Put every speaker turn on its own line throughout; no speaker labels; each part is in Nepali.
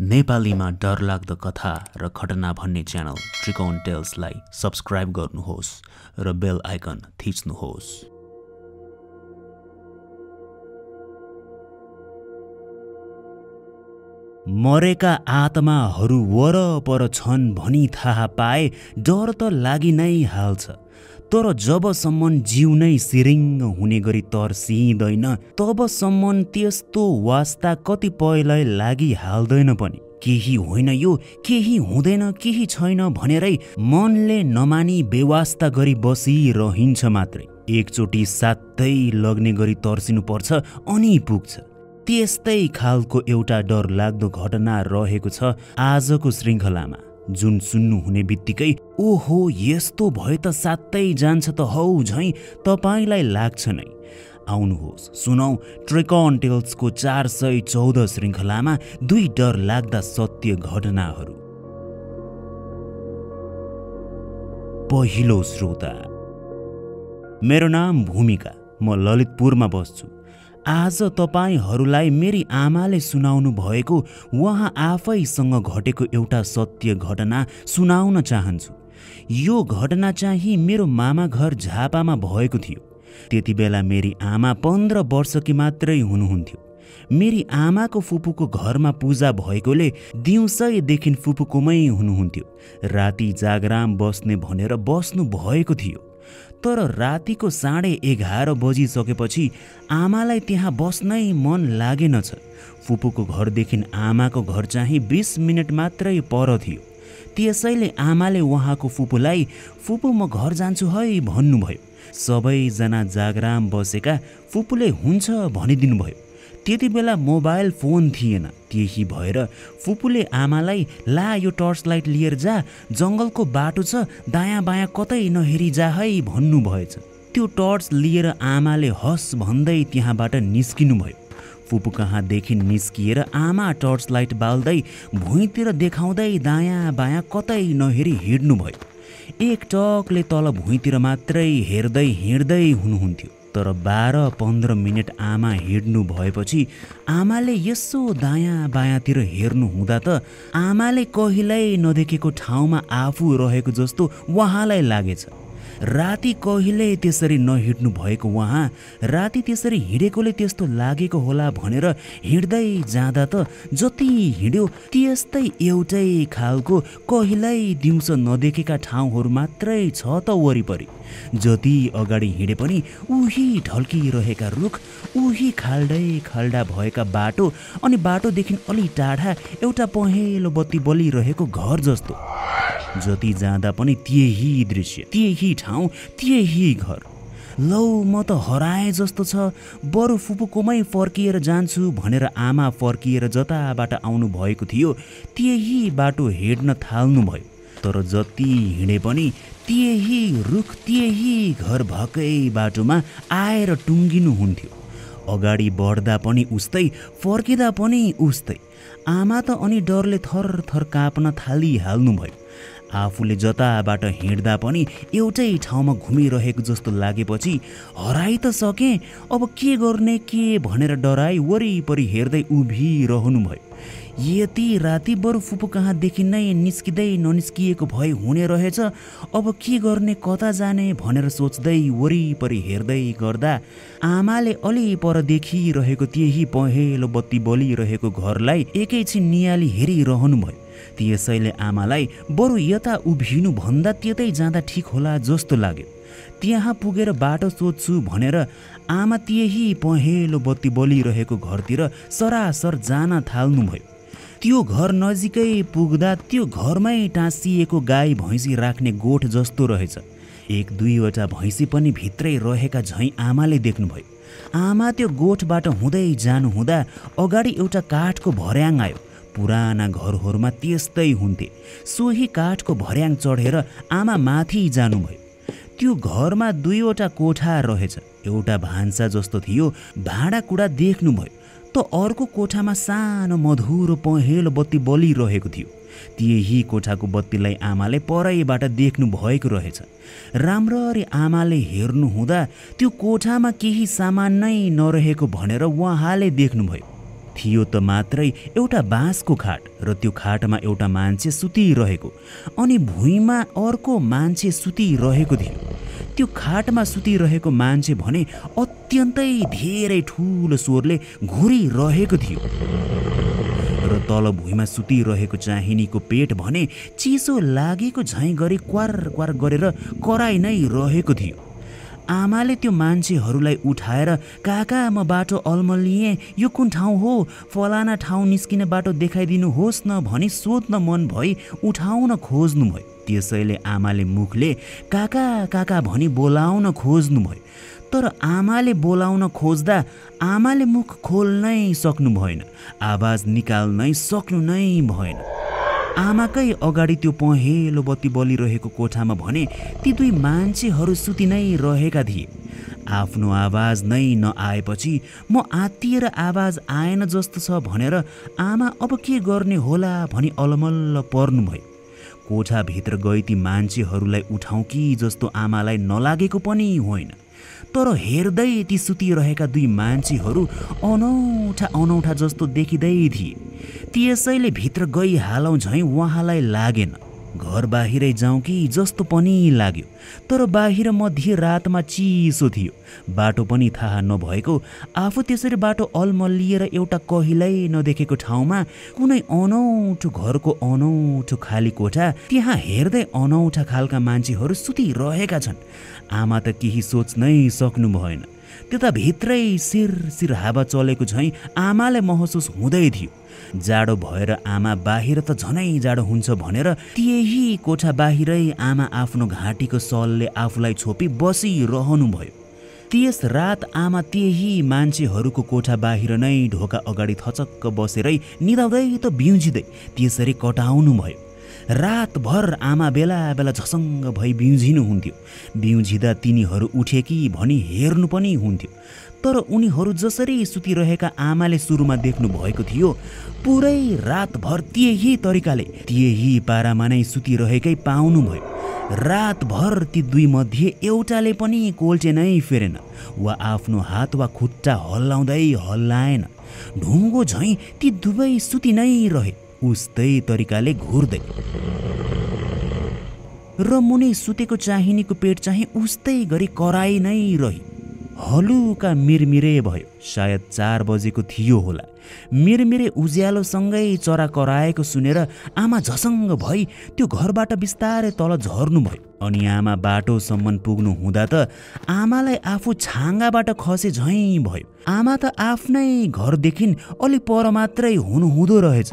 नेपालीमा डरलाग्दो कथा र घटना भन्ने च्यानल त्रिकोण टेल्सलाई सब्स्क्राइब गर्नुहोस् र बेल आइकन थिच्नुहोस्। मरेका आत्माहरू वरपर छन् भनी थाहा पाए डर त लागि नै हाल्छ, तर जबसम्म जिउ नै सिरिङ्ग हुने गरी तर्सिँदैन तबसम्म त्यस्तो वास्ता कतिपयलाई लागिहाल्दैन पनि। केही होइन यो, केही हुँदैन, केही छैन भनेरै मनले नमानी बेवास्ता गरी बसिरहन्छ मात्रै। एकचोटि साथै लग्ने गरी तर्सिनुपर्छ अनि पुग्छ। त्यस्तै खालको एउटा डरलाग्दो घटना रहेको छ आजको श्रृङ्खलामा, जुन सुन्नु हुने बित्तिकै ओहो यस्तो भए त साथै जान्छ त हौ झैँ तपाईँलाई लाग्छ नै। आउनुहोस् सुनौ त्रिकोण टेल्सको 414 श्रृङ्खलामा दुई डरलाग्दा सत्य घटनाहरू। पहिलो श्रोता, मेरो नाम भूमिका, म ललितपुरमा बस्छु। आज तपाईहरूलाई मेरी आमाले सुनाउनु भएको उहाँ आफैसँग घटेको एउटा सत्य घटना सुनाउन चाहन्छु। यो घटना चाहिँ मेरो मामा घर झापामा भएको थियो। त्यति बेला मेरी आमा 15 वर्षकी मात्रै हुनुहुन्थ्यो। मेरी आमाको फुपूको घरमा पूजा भएकोले दिउँसैदेखि फुपूकोमै हुनुहुन्थ्यो। राति जागराम बस्ने भनेर बस्नु भएको थियो, तर रातिको 11:30 बजिसकेपछि आमालाई त्यहाँ बस्नै मन लागेनछ। फुपूको घरदेखि आमाको घर चाहिँ 20 मिनट मात्रै पर थियो। त्यसैले आमाले उहाँको फुपूलाई फुपू म घर जान्छु है भन्नुभयो। सबैजना जागराम बसेका फुपूले हुन्छ भनिदिनु भयो। त्यति बेला मोबाइल फोन थिएन, त्यही भएर फुपूले आमालाई ला यो टर्च लाइट लिएर जा, जङ्गलको बाटो छ, दायाँ बायाँ कतै नहेरी जा है भन्नुभएछ। त्यो टर्च लिएर आमाले हस भन्दै त्यहाँबाट निस्किनु भयो। फुपू कहाँदेखि निस्किएर आमा टर्च लाइट बाल्दै भुइँतिर देखाउँदै दायाँ बायाँ कतै नहेरी हिँड्नुभयो। एक टकले तल भुइँतिर मात्रै हेर्दै हिँड्दै हुनुहुन्थ्यो। तर 12-15 मिनट आमा हिँड्नु भएपछि आमाले यसो दायाँ बायाँतिर हेर्नु हुँदा त आमाले कहिल्यै नदेखेको ठाउँमा आफू रहेको जस्तो उहाँलाई लागेछ। राति कहिल्यै त्यसरी नहिँड्नु भएको उहाँ राति त्यसरी हिँडेकोले त्यस्तो लागेको होला भनेर हिँड्दै जाँदा त जति हिँड्यो त्यस्तै एउटै खालको कहिल्यै दिउँसो नदेखेका ठाउँहरू मात्रै छ त वरिपरि। जति अगाडि हिँडे पनि उही ढल्किरहेका रुख, उही खाल्डै खाल्डा भएका बाटो, अनि बाटोदेखि अलि टाढा एउटा पहेँलो बत्ती बलिरहेको घर जस्तो। जति जाँदा पनि त्यही दृश्य, त्यही ठाउँ, त्यही घर। लौ म त हराए जस्तो छ, बरु फुपूकोमै फर्किएर जान्छु भनेर आमा फर्किएर जताबाट आउनु भएको थियो त्यही बाटो हिँड्न थाल्नुभयो। तर जति हिँडे पनि त्यही रुख, त्यही घर भएकै बाटोमा आएर टुङ्गिनुहुन्थ्यो। अगाडि बढ्दा पनि उस्तै, फर्किँदा पनि उस्तै। आमा त अनि डरले थरथर काँप्न थालिहाल्नुभयो। आफूले जताबाट हिँड्दा पनि एउटै ठाउँमा घुमिरहेको जस्तो लागेपछि हराइ त सकेँ, अब के गर्ने के भनेर डराई वरिपरि हेर्दै उभिरहनुभयो। यति राति बरु फुपू कहाँदेखि नै निस्किँदै ननिस्किएको भए हुने रहेछ, अब के गर्ने कता जाने भनेर सोच्दै वरिपरि हेर्दै गर्दा आमाले अलि पर देखिरहेको त्यही पहेँलो बत्ती बलिरहेको घरलाई एकैछिन नियाली हेरिरहनुभयो। त्यसैले आमालाई बरु यता उभिनु भन्दा त्यतै जाँदा ठिक होला जस्तो लाग्यो। त्यहाँ पुगेर बाटो सोध्छु भनेर आमा त्यही पहेँलो बत्ती बलिरहेको घरतिर सरासर जान थाल्नुभयो। त्यो घर नजिकै पुग्दा त्यो घरमै टाँसिएको गाई भैँसी राख्ने गोठ जस्तो रहेछ। 1-2वटा भैँसी पनि भित्रै रहेका झैँ आमाले देख्नुभयो। आमा त्यो गोठबाट हुँदै जानुहुँदा अगाडि एउटा काठको भर्याङ आयो। पुराना घरहरूमा त्यस्तै हुन्थे। सोही काठको भर्याङ चढेर आमा माथि जानुभयो। त्यो घरमा 2वटा कोठा रहेछ। एउटा भान्सा जस्तो थियो, भाँडाकुँडा देख्नुभयो। त अर्को कोठामा सानो मधुरो पहेँलो बत्ती बलिरहेको थियो। त्यही कोठाको बत्तीलाई आमाले परैबाट देख्नु भएको रहेछ। राम्ररी आमाले हेर्नु हुँदा त्यो कोठामा केही सामान नै नरहेको भनेर उहाँले देख्नुभयो। थियो त मात्रै एउटा बाँसको खाट र त्यो खाटमा एउटा मान्छे सुतिरहेको अनि भुइँमा अर्को मान्छे सुतिरहेको थियो। त्यो खाटमा सुतिरहेको मान्छे भने अत्यन्तै धेरै ठुलो स्वरले घुरिरहेको थियो र तल भुइँमा सुतिरहेको चाहिनीको पेट भने चिसो लागेको झैँ गरी क्वार क्वार गरेर कराइ नै रहेको थियो। आमाले त्यो मान्छेहरूलाई उठाएर काका म बाटो अल्मलिएँ, यो कुन ठाउँ हो, फलाना ठाउँ निस्किने बाटो देखाइदिनुहोस् न भनी सोध्न मन भई उठाउन खोज्नुभयो। त्यसैले आमाले मुखले काका काका भनी बोलाउन खोज्नुभयो, तर आमाले बोलाउन खोज्दा आमाले मुख खोल्नै सक्नु भएन, आवाज निकाल्नै सक्नु नै भएन। आमाकै अगाडि त्यो पहेँलो बत्ती बलिरहेको कोठामा भने ती दुई मान्छेहरू सुति नै रहेका थिए। आफ्नो आवाज नै नआएपछि म आत्तिएर आवाज आएन जस्तो छ भनेर आमा अब के गर्ने होला भनी अलमल्ल पर्नुभयो। कोठाभित्र गई ती मान्छेहरूलाई उठाउँ कि जस्तो आमालाई नलागेको पनि होइन, तर हेर्दै ती सुतिरहेका दुई मान्छेहरू अनौठा अनौठा जस्तो देखिँदै थिए। त्यसैले भित्र गइहालौँ झैँ उहाँलाई लागेन। घर बाहिरै जाउँ कि जस्तो पनि लाग्यो, तर बाहिर मध्य रातमा चिसो थियो। बाटो पनि थाहा नभएको आफू त्यसरी बाटो अल्मलिएर एउटा कहिल्यै नदेखेको ठाउँमा कुनै अनौठो घरको अनौठो खाली कोठा, त्यहाँ हेर्दै अनौठा खालका मान्छेहरू सुतिरहेका छन्। आमा त केही सोच्नै सक्नु भएन। त्यता भित्रै सिर हावा चलेको झैँ आमाले महसुस हुँदै थियो। जाडो भएर आमा बाहिर त झनै जाडो हुन्छ भनेर त्यही कोठा बाहिरै आमा आफ्नो घाँटीको सलले आफूलाई छोपी बसिरहनु भयो। त्यस रात आमा त्यही मान्छेहरूको कोठा बाहिर नै ढोका अगाडि थचक्क बसेरै निदाउँदै त बिउजिँदै त्यसरी कटाउनु भयो। रातभर आमा बेला बेला झसङ्ग भई बिउजिनुहुन्थ्यो। बिउजिँदा तिनीहरू उठे कि भनी हेर्नु पनि हुन्थ्यो, तर उनीहरू जसरी सुतिरहेका आमाले सुरुमा देख्नु भएको थियो पुरै रातभर त्यही तरिकाले त्यही पारामा नै सुतिरहेकै पाउनुभयो। रातभर ती दुई मध्ये एउटाले पनि कोल्टे नै फेरेन वा आफ्नो हात वा खुट्टा हल्लाउँदै हल्लाएन। ढुङ्गो झैँ ती दुवै सुति नै रहे, उस्तै तरिकाले घुर्दै, र मुनि सुतेको चाहिनीको पेट चाहिँ उस्तै गरी कराई नै रही। हलुका मिरमिरे भयो, सायद 4 बजेको थियो होला। मिरमिरे उज्यालोसँगै चरा कराएको सुनेर आमा झसङ्ग भई त्यो घरबाट बिस्तारै तल झर्नुभयो। अनि आमा बाटोसम्म पुग्नु हुँदा त आमालाई आफू छाँगाबाट खसे झैँ भयो। आमा त आफ्नै घरदेखि अलि पर मात्रै हुनुहुँदो रहेछ।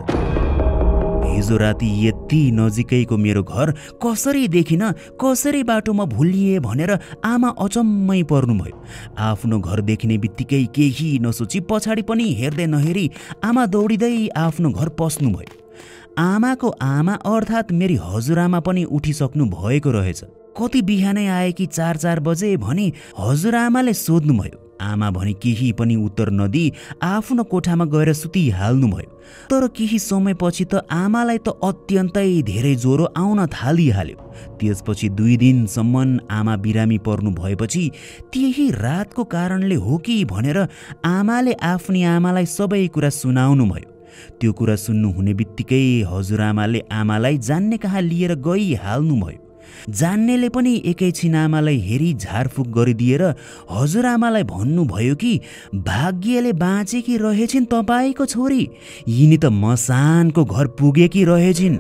हिजो राति यति नजिकैको मेरो घर कसरी देखिन, कसरी बाटोमा भुलिए भनेर आमा अचम्मै पर्नुभयो। आफ्नो घर देखिने बित्तिकै केही नसोची पछाडि पनि हेर्दै नहेरी आमा दौडिँदै आफ्नो घर पस्नुभयो। आमाको आमा अर्थात् मेरी हजुरआमा पनि उठिसक्नु भएको रहेछ। कति बिहानै आए कि 4 बजे भनी हजुरआमाले सोध्नुभयो। आमा भने केही पनि उत्तर नदिई आफ्नो कोठामा गएर सुतिहाल्नुभयो। तर केही समयपछि त आमालाई त अत्यन्तै धेरै ज्वरो आउन थालिहाल्यो। त्यसपछि 2 दिनसम्म आमा बिरामी पर्नु भएपछि त्यही रातको कारणले हो कि भनेर आमाले आफ्नी आमालाई सबै कुरा सुनाउनु भयो। त्यो कुरा सुन्नु हुने बित्तिकै हजुरआमाले आमालाई जान्ने कहाँ लिएर गइहाल्नुभयो। जान्नेले पनि एकैछिन आमालाई हेरी झारफुक गरिदिएर हजुरआमालाई भन्नुभयो कि भाग्यले बाँचेकी रहेछिन् तपाईँको छोरी, यिनी त मसानको घर पुगेकी रहेछिन्।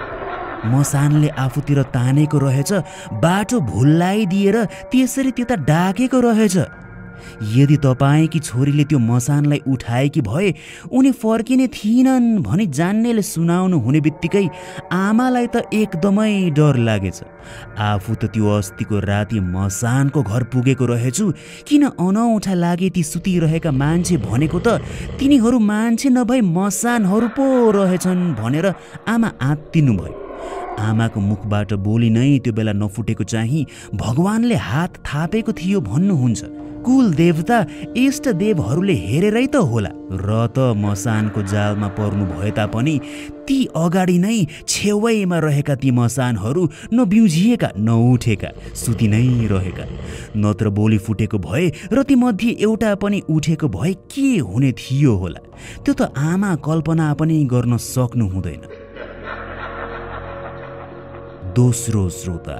मसानले आफूतिर तानेको रहेछ, बाटो भुल्लाइदिएर त्यसरी त्यता डाकेको रहेछ। यदि तपाईँकी छोरीले त्यो मसानलाई उठाएकी भए उनी फर्किने थिइनन् भनी जान्नेले सुनाउनु हुने बित्तिकै आमालाई त एकदमै डर लागेछ। आफू त त्यो अस्तिको राति मसानको घर पुगेको रहेछु, किन अनौठा लागे ती सुतिरहेका मान्छे भनेको त तिनीहरू मान्छे नभई मसानहरू पो रहेछन् भनेर आमा आत्तिनु भयो। आमाको मुखबाट बोली नै त्यो बेला नफुटेको चाहिँ भगवानले हात थापेको थियो भन्नुहुन्छ। कुल देवता इष्ट देवहरूले हेरेरै त होला र त मसानको जालमा पर्नु भए तापनि ती अगाडि नै छेउमा रहेका ती मसानहरू नबिउजिएका नउठेका सुति नै रहेका, नत्र बोली फुटेको भए र ती मध्ये एउटा पनि उठेको भए के हुने थियो होला, त्यो त आमा कल्पना पनि गर्न सक्नु हुँदैन। दोस्रो श्रोता।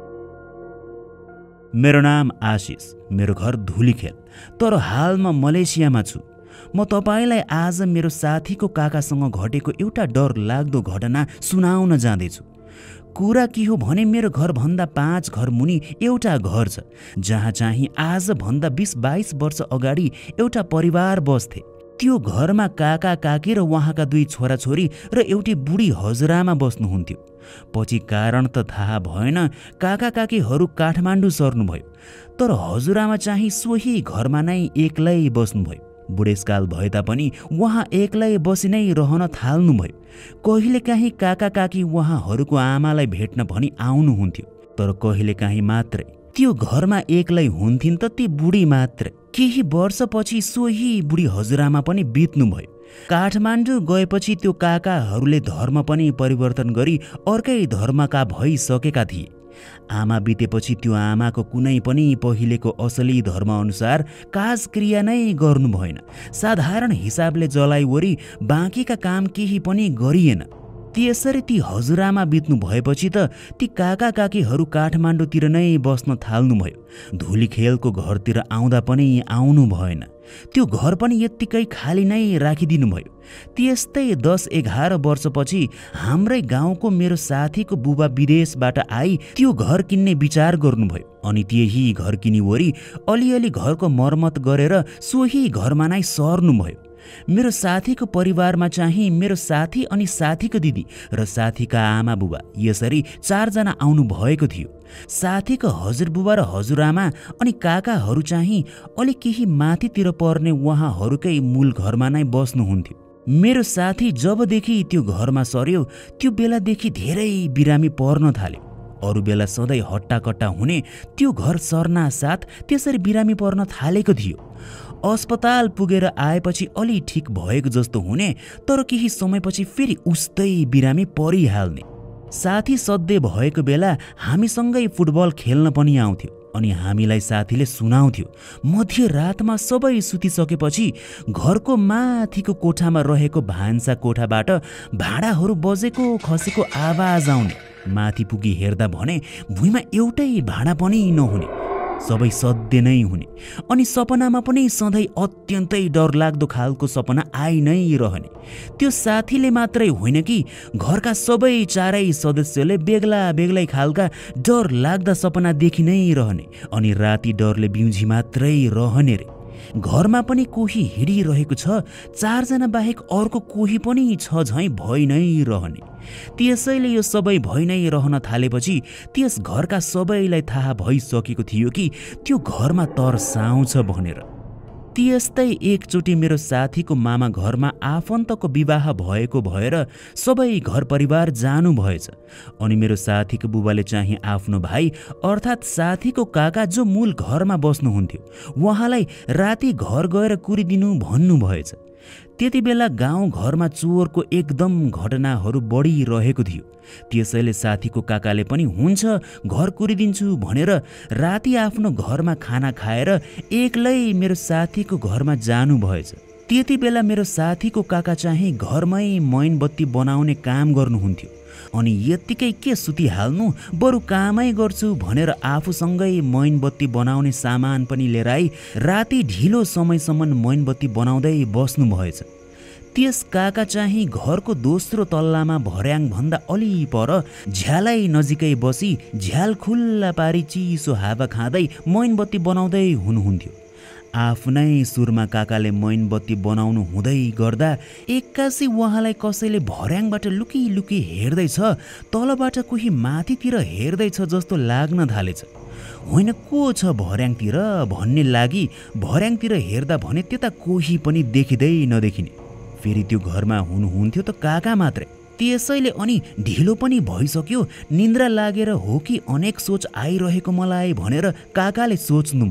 मेरो नाम आशिष, मेरो घर धुलीखेल, तर हाल म मलेसियामा छु। म तपाईँलाई आज मेरो साथीको काकासँग घटेको एउटा डर लाग्दो घटना सुनाउन जाँदैछु। कुरा के हो भने मेरो घरभन्दा 5 घर मुनि एउटा घर छ, जहाँ चाहिँ आजभन्दा 20-22 वर्ष अगाडि एउटा परिवार बस्थे। त्यो घरमा काका काकी र उहाँका 2 छोराछोरी र एउटी बुढी हजुरआमा बस्नुहुन्थ्यो। पछि कारण त थाहा भएन, काका काकीहरू काठमाडौँ सर्नुभयो, तर हजुरआमा चाहिँ सोही घरमा नै एक्लै बस्नुभयो। बुढेसकाल भए तापनि उहाँ एक्लै बसी नै रहन थाल्नुभयो। कहिलेकाहीँ काका काकी उहाँहरूको आमालाई भेट्न भनी आउनुहुन्थ्यो, तर कहिलेकाहीँ मात्रै। त्यो घरमा एक्लै हुन्थिन् त ती बुढी मात्रै। केही वर्षपछि सोही बुढी हजुरआमा पनि बित्नुभयो। काठमाडौँ गएपछि त्यो काकाहरूले धर्म पनि परिवर्तन गरी अर्कै धर्मका भइसकेका थिए। आमा बितेपछि त्यो आमाको कुनै पनि पहिलेको असली धर्मअनुसार काजक्रिया नै गर्नु भएन। साधारण हिसाबले जलाइवरी बाँकीका काम केही पनि गरिएन। त्यसरी ती हजुरआमा बित्नु भएपछि त ती काका काकीहरू काठमाडौँतिर नै बस्न थाल्नुभयो। धुलीखेलको घरतिर आउँदा पनि आउनु भएन। त्यो घर पनि यत्तिकै खाली नै राखिदिनु भयो। त्यस्तै 10-11 वर्षपछि हाम्रै गाउँको मेरो साथीको बुबा विदेशबाट आई त्यो घर किन्ने विचार गर्नुभयो। अनि त्यही घर किनिवरी अलिअलि घरको मर्मत गरेर सोही घरमा नै सर्नुभयो। मेरो साथीको परिवारमा चाहिँ मेरो साथी अनि साथीको दिदी र साथीका आमा बुबा, यसरी 4 जना आउनु भएको थियो। साथीको हजुरबुबा र हजुरआमा अनि काकाहरू चाहिँ अलि केही माथितिर पर्ने उहाँहरूकै मूल घरमा नै बस्नुहुन्थ्यो। मेरो साथी जबदेखि त्यो घरमा सर्यो त्यो बेलादेखि धेरै बिरामी पर्न थाल्यो। अरू बेला सधैँ हट्टाकट्टा हुने त्यो घर सर्ना साथ त्यसरी बिरामी पर्न थालेको थियो। अस्पताल पुगेर आएपछि अलि ठिक भएको जस्तो हुने, तर केही समयपछि फेरि उस्तै बिरामी परिहाल्ने। साथी सधैँ भएको बेला हामीसँगै फुटबल खेल्न पनि आउँथ्यो अनि हामीलाई साथीले सुनाउँथ्यो। मध्यरातमा सबै सुतिसकेपछि घरको माथिको कोठामा रहेको भान्सा कोठाबाट भाँडाहरू बजेको खसेको आवाज आउने। माथि पुगी हेर्दा भने भुइँमा एउटै भाँडा पनि नहुने, सबै सधैँ नै हुने। अनि सपनामा पनि सधैँ अत्यन्तै डरलाग्दो खालको सपना आइ नै रहने। त्यो साथीले मात्रै होइन कि घरका सबै 4 सदस्यले बेग्ला बेग्लै खालका डर लाग्दा सपना देखि नै रहने अनि राति डरले बिउजी मात्रै रहने रे। घरमा पनि कोही हिँडिरहेको छ, 4 जना बाहेक अर्को कोही पनि छ झैँ भइ नै रहने। त्यसैले यो सबै भइ नै रहन थालेपछि त्यस घरका सबैलाई थाहा भइसकेको थियो कि त्यो घरमा तर्साउँछ भनेर। त्यस्तै एकचोटि मेरो साथीको मामा घरमा आफन्तको विवाह भएको भएर सबै घर परिवार जानु भएछ। अनि मेरो साथीको बुबाले चाहिँ आफ्नो भाइ अर्थात् साथीको काका जो मूल घरमा बस्नुहुन्थ्यो उहाँलाई राति घर गएर कुरिदिनु भन्नु भएछ। त्यति बेला गाउँ घरमा चोरको एकदम घटनाहरू बढिरहेको थियो। त्यसैले साथीको काकाले पनि हुन्छ घर कुरिदिन्छु भनेर राति आफ्नो घरमा खाना खाएर एक्लै मेरो साथीको घरमा जानु भएछ। त्यति बेला मेरो साथीको काका चाहिँ घरमै मैनबत्ती बनाउने काम गर्नुहुन्थ्यो अनि यत्तिकै के सुतिहाल्नु, बरु कामै गर्छु भनेर आफूसँगै मैनबत्ती बनाउने सामान पनि लिएर आई राति ढिलो समयसम्म मैनबत्ती बनाउँदै बस्नु भएछ। त्यस काका चाहिँ घरको दोस्रो तल्लामा भर्याङभन्दा अलि पर झ्यालै नजिकै बसी झ्याल खुल्ला पारी चिसो हावा खाँदै मैनबत्ती बनाउँदै हुनुहुन्थ्यो। आफ्नै सुरमा काकाले मैनबत्ती बनाउनु हुँदै गर्दा एक्कासी उहाँलाई कसैले भर्याङबाट लुकी लुकी हेर्दैछ, तलबाट कोही माथितिर हेर्दैछ जस्तो लाग्न थालेछ। होइन को छ भर्याङतिर भन्ने लागि भर्याङतिर हेर्दा भने त्यता कोही पनि देखिँदै नदेखिने। फेरि त्यो घरमा हुनुहुन्थ्यो त काका मात्रै। त्यसैले अनि ढिलो पनि भइसक्यो, निन्द्रा लागेर हो कि अनेक सोच आइरहेको मलाई भनेर काकाले सोच्नुभयो।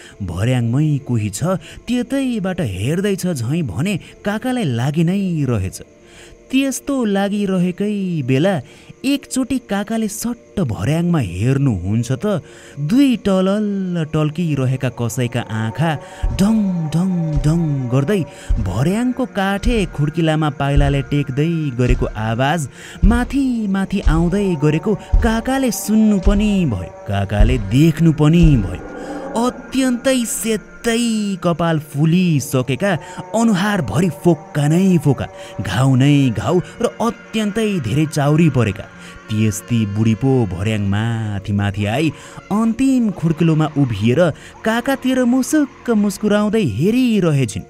भर्याङमै कोही छ त्यतैबाट हेर्दैछ झैँ भने काकालाई लागि नै रहेछ। त्यस्तो लागिरहेकै बेला एकचोटि काकाले सट्ट भर्याङमा हेर्नुहुन्छ त दुई टलल टल्किरहेका कसैका आँखा ढङ ढङ ढङ गर्दै भर्याङको काठे खुड्किलामा पाइलाले टेक्दै गरेको आवाज माथि माथि आउँदै गरेको काकाले सुन्नु पनि भयो, काकाले देख्नु पनि भयो। अत्यन्तै सेतै कपाल फुलिसकेका, अनुहारभरि फोक्का नै फोका, घाउ नै घाउ र अत्यन्तै धेरै चाउरी परेका त्यस्ती बुढी पो भर्याङ माथि माथि आई अन्तिम खुड्किलोमा उभिएर काकातिर मुसुक्क मुस्कुराउँदै हेरिरहेछिन्।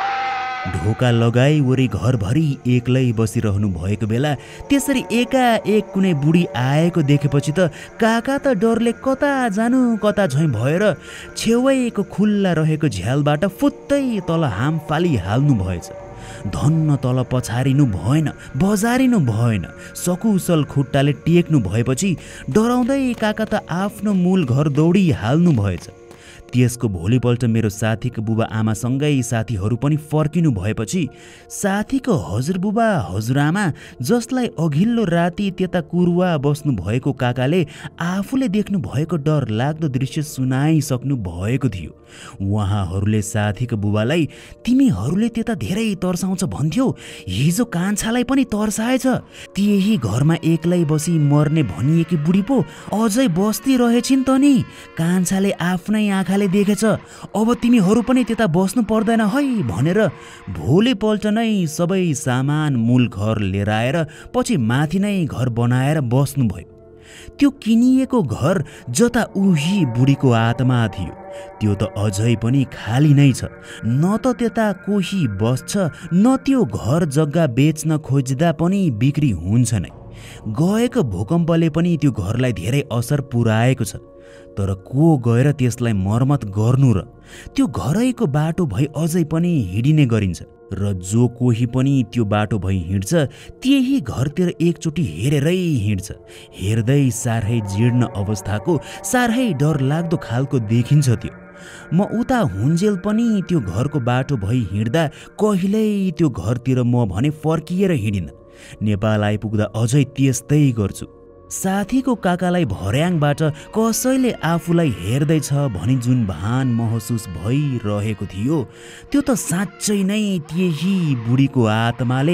ढोका लगाई वरी घरभरि एक्लै बसिरहनु भएको बेला त्यसरी एकाएक कुनै बुढी आएको देखेपछि त काका त डरले कता जानु कता झैँ भएर छेउैको खुल्ला रहेको झ्यालबाट फुत्तै तल हाम फालिहाल्नु भएछ। धन्न तल पछारिनु भएन, बजारिनु भएन, सकुशल खुट्टाले टेक्नु भएपछि डराउँदै काका त आफ्नो मूल घर दौडिहाल्नु भएछ। त्यसको भोलिपल्ट मेरो साथीको बुबा आमासँगै साथीहरू पनि फर्किनु भएपछि साथीको हजुरबुबा हजुरआमा जसलाई अघिल्लो राति त्यता कुरुवा बस्नु भएको काकाले आफूले देख्नु भएको डर लाग्दो दृश्य सुनाइसक्नु भएको थियो। उहाँहरूले साथीको बुबालाई तिमीहरूले त्यता धेरै तर्साउँछ भन्थ्यौ, हिजो कान्छालाई पनि तर्साएछ, त्यही घरमा एक्लै बसी मर्ने भनिएकी बुढी पो अझै बस्ती रहेछिन् त नि, कान्छाले आफ्नै आँखाले देखेछ, अब तिमीहरू पनि त्यता बस्नु पर्दैन है भनेर भोलिपल्ट नै सबै सामान मूल घर लिएर आएर पछि माथि नै घर बनाएर बस्नुभयो। त्यो किनिएको घर जता उही बुढीको आत्मा थियो त्यो त अझै पनि खाली नै छ, न त त्यता कोही बस्छ न त्यो घर जग्गा बेच्न खोज्दा पनि बिक्री हुन्छ नै। गएको भूकम्पले पनि त्यो घरलाई धेरै असर पुर्याएको छ, तर को गएर त्यसलाई मर्मत गर्नु र? त्यो घरैको बाटो भई अझै पनि हिँडिने गरिन्छ र जो कोही पनि त्यो बाटो भई हिँड्छ त्यही घरतिर एकचोटि हेरेरै हिँड्छ। हेर्दै साह्रै जीर्ण अवस्थाको, साह्रै डर लाग्दो खालको देखिन्छ त्यो। म उता हुन्जेल पनि त्यो घरको बाटो भई हिँड्दा कहिल्यै त्यो घरतिर म भने फर्किएर हिँडिन। नेपाल आइपुग्दा अझै त्यस्तै गर्छु। साथीको काकालाई भर्याङबाट कसैले आफूलाई हेर्दैछ भनी जुन भान महसुस भइरहेको थियो त्यो त साँच्चै नै त्यही बुढीको आत्माले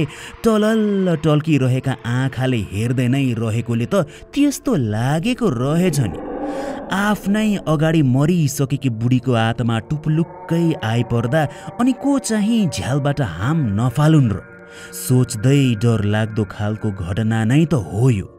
टलल टल्किरहेका आँखाले हेर्दै नै रहेकोले त त्यस्तो लागेको रहेछ नि। आफ्नै अगाडि मरिसकेकी बुढीको आत्मा टुप्लुक्कै आइपर्दा अनि को चाहिँ झ्यालबाट हाम नफालुन् र? सोच्दै डर लाग्दो खालको घटना नै त हो यो।